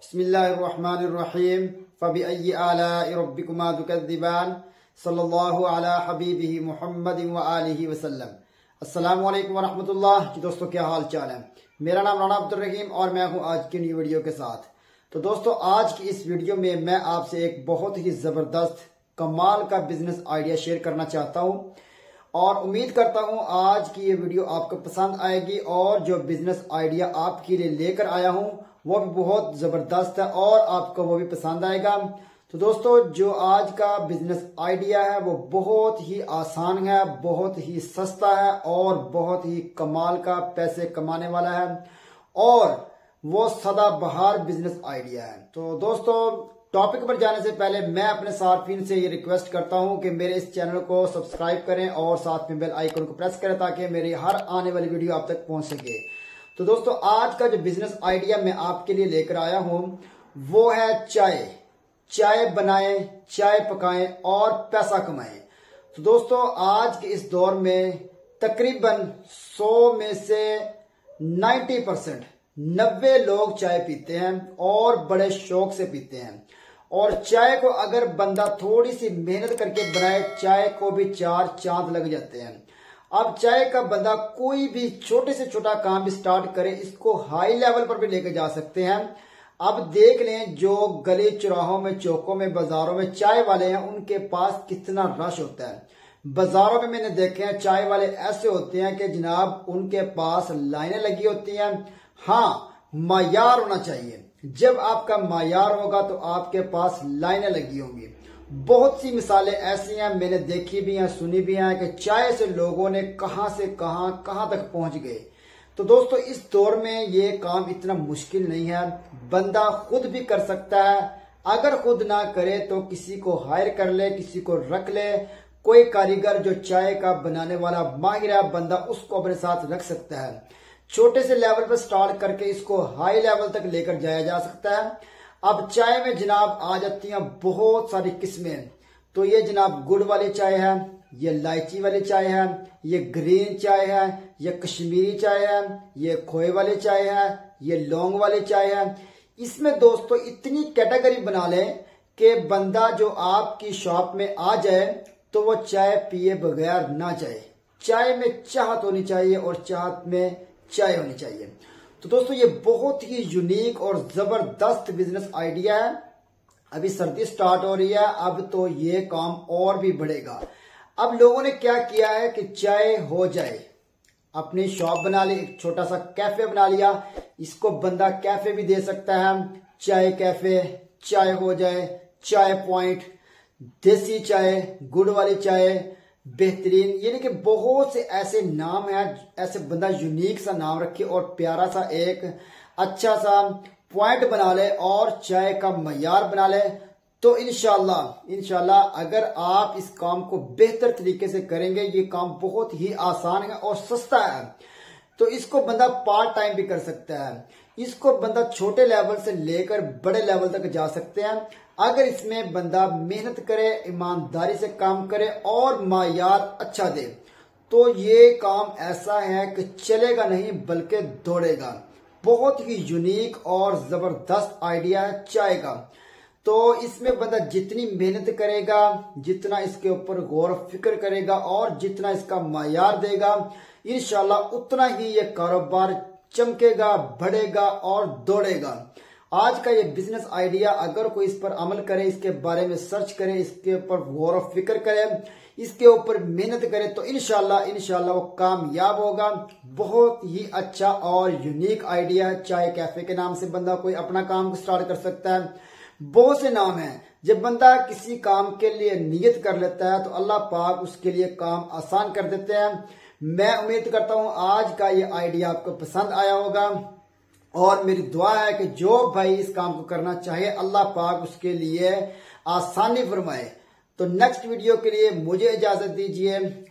बिस्मिल्लाहिर्रहमानिर्रहीम फबिअय्यि आलाइ रब्बिकुमा तुकज़्ज़िबान सल्लल्लाहु अला हबीबिही मुहम्मदिन व आलिहि वसल्लम। अस्सलामु अलैकुम व रहमतुल्लाह। जी दोस्तों, क्या हाल चाल है। मेरा नाम राना अब्दुल रहीम और मैं हूं आज की न्यू वीडियो के साथ। तो दोस्तों, आज की इस वीडियो में मैं आपसे एक बहुत ही जबरदस्त कमाल का बिजनेस आइडिया शेयर करना चाहता हूं और उम्मीद करता हूं आज की ये वीडियो आपको पसंद आएगी और जो बिजनेस आइडिया आपके लिए लेकर आया हूं वो भी बहुत जबरदस्त है और आपको वो भी पसंद आएगा। तो दोस्तों, जो आज का बिजनेस आइडिया है वो बहुत ही आसान है, बहुत ही सस्ता है और बहुत ही कमाल का पैसे कमाने वाला है और वो सदाबहार बिजनेस आइडिया है। तो दोस्तों, टॉपिक पर जाने से पहले मैं अपने सार्फिन से ये रिक्वेस्ट करता हूं कि मेरे इस चैनल को सब्सक्राइब करें और साथ में बेल आइकन को प्रेस करें ताकि मेरी हर आने वाली वीडियो आप तक पहुंच सके। तो दोस्तों, आज का जो बिजनेस आइडिया मैं आपके लिए लेकर आया हूं वो है चाय बनाएं, चाय पकाएं और पैसा कमाएं। तो दोस्तों, आज के इस दौर में तकरीबन 100 में से 90% 90 लोग चाय पीते हैं और बड़े शौक से पीते हैं। और चाय को अगर बंदा थोड़ी सी मेहनत करके बनाए, चाय को भी 4 चांद लग जाते हैं। अब चाय का बंदा कोई भी छोटे से छोटा काम भी स्टार्ट करे, इसको हाई लेवल पर भी लेकर जा सकते हैं। अब देख लें, जो गली चौराहों में, चौकों में, बाजारों में चाय वाले हैं उनके पास कितना रश होता है। बाजारों में मैंने देखे हैं चाय वाले ऐसे होते हैं कि जनाब उनके पास लाइनें लगी होती हैं। हाँ, मायार होना चाहिए। जब आपका मायार होगा तो आपके पास लाइनें लगी होंगी। बहुत सी मिसालें ऐसी हैं, मैंने देखी भी हैं, सुनी भी हैं कि चाय से लोगों ने कहां से कहां तक पहुंच गए। तो दोस्तों, इस दौर में ये काम इतना मुश्किल नहीं है, बंदा खुद भी कर सकता है। अगर खुद ना करे तो किसी को हायर कर ले, किसी को रख ले, कोई कारीगर जो चाय का बनाने वाला माहिर है बंदा उसको अपने साथ रख सकता है। छोटे से लेवल पर स्टार्ट करके इसको हाई लेवल तक लेकर जाया जा सकता है। अब चाय में जनाब आ जाती हैं बहुत सारी किस्में। तो ये जनाब गुड़ वाली चाय है, ये इलायची वाली चाय है, ये ग्रीन चाय है, ये कश्मीरी चाय है, ये खोए वाली चाय है, ये लौंग वाली चाय है। इसमें दोस्तों इतनी कैटेगरी बना लें कि बंदा जो आपकी शॉप में आ जाए तो वो चाय पिए बगैर ना जाए। चाय में चाहत होनी चाहिए और चाहत में चाय होनी चाहिए। तो दोस्तों, ये बहुत ही यूनिक और जबरदस्त बिजनेस आइडिया है। अभी सर्दी स्टार्ट हो रही है, अब तो ये काम और भी बढ़ेगा। अब लोगों ने क्या किया है कि चाय हो जाए, अपनी शॉप बना ली, एक छोटा सा कैफे बना लिया। इसको बंदा कैफे भी दे सकता है, चाय कैफे, चाय हो जाए, चाय पॉइंट, देसी चाय, गुड़ वाली चाय, बेहतरीन, यानी कि बहुत से ऐसे नाम है। ऐसे बंदा यूनिक सा नाम रखे और प्यारा सा एक अच्छा सा पॉइंट बना ले और चाय का मयार बना ले। तो इंशाल्लाह अगर आप इस काम को बेहतर तरीके से करेंगे, ये काम बहुत ही आसान है और सस्ता है। तो इसको बंदा पार्ट टाइम भी कर सकता है। इसको बंदा छोटे लेवल से लेकर बड़े लेवल तक जा सकते हैं अगर इसमें बंदा मेहनत करे, ईमानदारी से काम करे और मायार अच्छा दे। तो ये काम ऐसा है कि चलेगा नहीं बल्कि दौड़ेगा। बहुत ही यूनिक और जबरदस्त आइडिया है चाय का। तो इसमें बंदा जितनी मेहनत करेगा, जितना इसके ऊपर गौर फिक्र करेगा और जितना इसका मायार देगा, इंशाल्लाह उतना ही ये कारोबार चमकेगा, बढ़ेगा और दौड़ेगा। आज का ये बिजनेस आइडिया अगर कोई इस पर अमल करे, इसके बारे में सर्च करे, इसके ऊपर गौर और फिक्र करे, इसके ऊपर मेहनत करे तो इंशाल्लाह वो कामयाब होगा। बहुत ही अच्छा और यूनिक आइडिया है। चाय कैफे के नाम से बंदा कोई अपना काम स्टार्ट कर सकता है। बहुत से नाम हैं। जब बंदा किसी काम के लिए नियत कर लेता है तो अल्लाह पाक उसके लिए काम आसान कर देते हैं। मैं उम्मीद करता हूं आज का ये आइडिया आपको पसंद आया होगा और मेरी दुआ है कि जो भाई इस काम को करना चाहे अल्लाह पाक उसके लिए आसानी फरमाए। तो नेक्स्ट वीडियो के लिए मुझे इजाजत दीजिए।